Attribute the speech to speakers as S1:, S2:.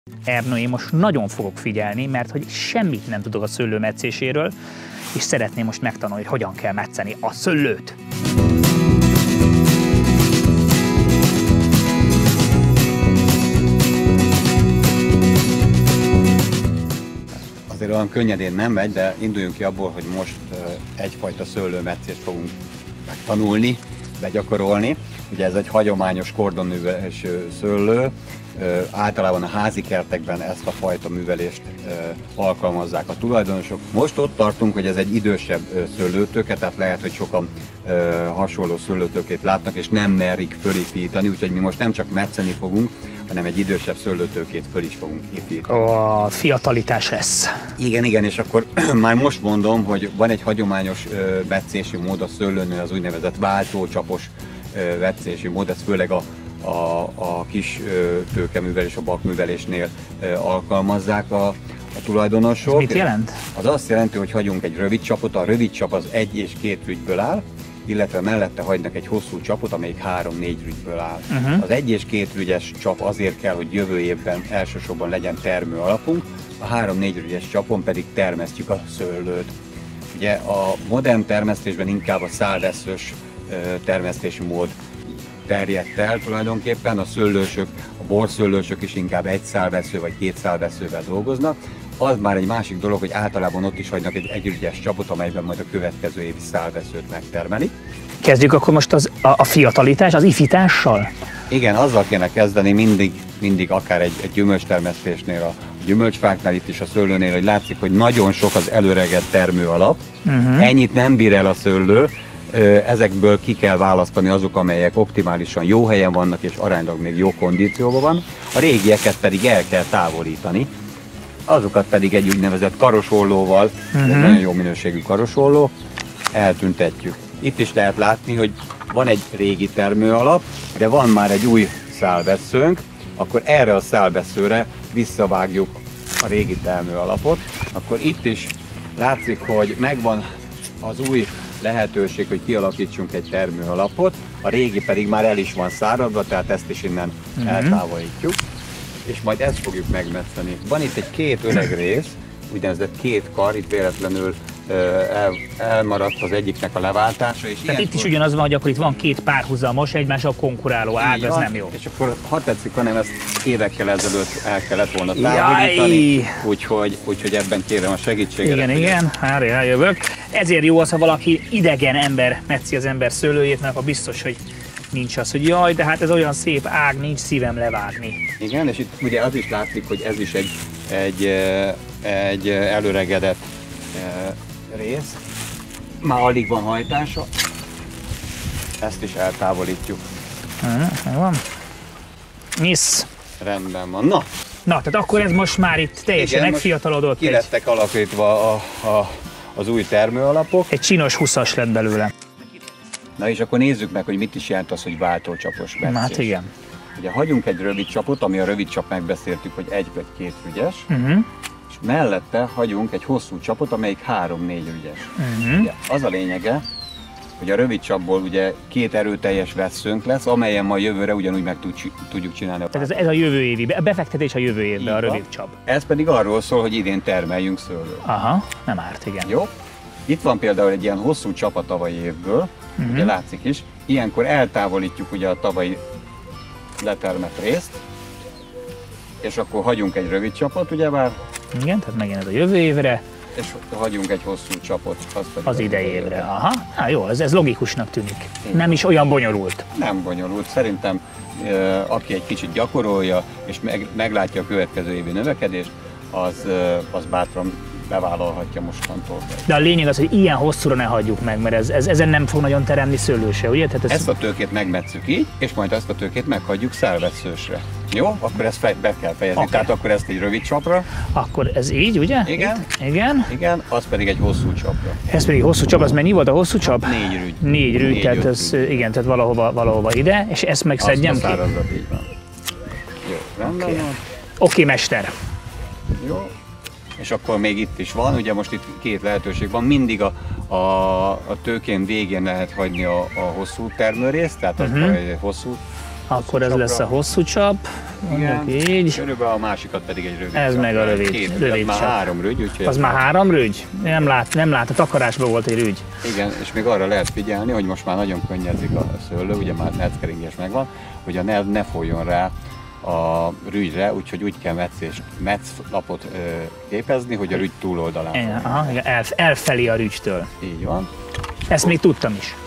S1: Ernő, én most nagyon fogok figyelni, mert hogy semmit nem tudok a szőlő metszéséről, és szeretném most megtanulni, hogy hogyan kell metszeni a szőlőt.
S2: Azért olyan könnyedén nem megy, de induljunk ki abból, hogy most egyfajta szőlőmetszést fogunk megtanulni, begyakorolni. Ugye ez egy hagyományos kordonművelés szőlő, általában a házi kertekben ezt a fajta művelést alkalmazzák a tulajdonosok. Most ott tartunk, hogy ez egy idősebb szőlőtőke, tehát lehet, hogy sokan hasonló szőlőtőkét látnak, és nem merik fölépíteni, úgyhogy mi most nem csak metszeni fogunk, hanem egy idősebb szőlőtőkét föl is fogunk építeni.
S1: A fiatalitás lesz.
S2: Igen, és akkor már most mondom, hogy van egy hagyományos metszési mód a szőlőnél, az úgynevezett váltócsapos metszési mód, ez főleg a kis tőkeművelés, a bakművelésnél alkalmazzák a tulajdonosok.
S1: Ez mit jelent?
S2: Az azt jelenti, hogy hagyunk egy rövid csapot, a rövid csap az 1 és 2 rügyből áll, illetve mellette hagynak egy hosszú csapot, amelyik 3-4 rügyből áll. Az 1 és 2 rügyes csap azért kell, hogy jövő évben elsősorban legyen termő alapunk, a 3-4 rügyes csapon pedig termesztjük a szőlőt. Ugye a modern termesztésben inkább a szálvesszős termesztési mód terjedt el tulajdonképpen, a szőlősök, a borszőlősök is inkább 1 szálvessző vagy 2 szálvesszővel dolgoznak. Az már egy másik dolog, hogy általában ott is hagynak egy együgyes csapot, amelyben majd a következő évi szálvesszőt megtermeli.
S1: Kezdjük akkor most a fiatalitás, az ifítással?
S2: Igen, azzal kéne kezdeni mindig akár egy gyümölcstermesztésnél, a gyümölcsfáknál, itt is a szőlőnél, hogy látszik, hogy nagyon sok az előregedett termő alap. Ennyit nem bír el a szőlő, ezekből ki kell választani azok, amelyek optimálisan jó helyen vannak és aránylag még jó kondícióban van. A régieket pedig el kell távolítani, azokat pedig egy úgynevezett karosollóval, egy nagyon jó minőségű karosolló, eltüntetjük. Itt is lehet látni, hogy van egy régi termőalap, de van már egy új szálvesszőnk, akkor erre a szálvesszőre visszavágjuk a régi termőalapot. Akkor itt is látszik, hogy megvan az új lehetőség, hogy kialakítsunk egy termőalapot, a régi pedig már el is van száradva, tehát ezt is innen eltávolítjuk, és majd ezt fogjuk megmetszeni. Van itt egy 2 öreg rész, úgynevezett 2 kar, itt véletlenül elmaradt az egyiknek a leváltása. És
S1: tehát itt is ugyanaz van, hogy akkor itt van 2 párhuzamos, egymással konkuráló ág, ez nem jó.
S2: És akkor ha tetszik, hanem ezt évekkel ezelőtt el kellett volna távolítani, úgyhogy ebben kérem a segítséget.
S1: Igen, eljövök. Ezért jó az, ha valaki idegen ember metszi az ember szőlőjét, mert akkor biztos, hogy nincs az, hogy jaj, de hát ez olyan szép ág, nincs szívem levágni.
S2: Igen, és itt ugye az is látszik, hogy ez is egy előregedett rész. Már alig van hajtása. Ezt is eltávolítjuk.
S1: Megvan. Nyisz.
S2: Rendben van. Na,
S1: tehát akkor ez most már itt teljesen megfiatalodott.
S2: Ki lettek alakítva az új termőalapok.
S1: Egy csinos 20-as lett belőle.
S2: Na és akkor nézzük meg, hogy mit is jelent az, hogy váltócsapos metszés.
S1: Hát igen.
S2: Ugye hagyunk egy rövid csapot, ami a rövid csap megbeszéltük, hogy 1 vagy 2 rügyes. És mellette hagyunk egy hosszú csapot, amelyik 3-4 rügyes. Ugye, az a lényege, hogy a rövid csapból ugye 2 erőteljes vesszőnk lesz, amelyen majd jövőre ugyanúgy meg tudjuk csinálni.
S1: Tehát ez a jövő évi, befektetés a jövő évbe, a rövid csap.
S2: Ez pedig arról szól, hogy idén termeljünk szőlőt.
S1: Aha, nem árt, igen.
S2: Jó? Itt van például egy ilyen hosszú csap a tavalyi évből, ugye látszik is. Ilyenkor eltávolítjuk ugye a tavalyi letermett részt, és akkor hagyunk egy rövid csapot, ugyebár.
S1: Igen, tehát megint ez a jövő évre.
S2: És hagyunk egy hosszú csapot.
S1: Az idei évre. Aha, jó, ez logikusnak tűnik. Nem is olyan bonyolult.
S2: Nem bonyolult. Szerintem aki egy kicsit gyakorolja, és meglátja a következő évi növekedést, az bátran bevállalhatja mostantól.
S1: De a lényeg az, hogy ilyen hosszúra ne hagyjuk meg, mert ezen nem fog nagyon teremni szőlő se, ugye? Tehát
S2: ezt a tőkét megmetszük így, és majd ezt a tőkét meghagyjuk szálvesszősre. Jó? Akkor ezt be kell fejezni. Tehát akkor ezt egy rövid csapra.
S1: Akkor ez így, ugye?
S2: Igen.
S1: Igen,
S2: az pedig egy hosszú csapra.
S1: Ez pedig hosszú csap, az mennyi volt a hosszú csap?
S2: 4 rügy.
S1: 4 rügy, tehát ez, igen, tehát valahova ide, és ezt megszedjem ki.
S2: Így van. Jó, rendben van.
S1: Oké, mester.
S2: Jó. És akkor még itt is van, ugye most itt 2 lehetőség van, mindig a tőkén végén lehet hagyni a hosszú termőrészt, tehát egy hosszú
S1: Akkor ez lesz a hosszú csap, mondjuk így.
S2: Körülbelül a másikat pedig egy rövid
S1: Ez
S2: csap.
S1: meg a rövid
S2: már
S1: csap.
S2: 3 rügy, úgyhogy...
S1: Az már 3 rügy? Nem lát, a takarásban volt egy rügy.
S2: Igen, és még arra lehet figyelni, hogy most már nagyon könnyezik a szőlő, ugye már netkeringés megvan, hogy a nerv ne folyjon rá a rügyre, úgyhogy úgy kell metszlapot képezni, hogy a rügy túloldalán.
S1: Igen, elfelé a rügytől.
S2: Így van.
S1: Ezt még tudtam is.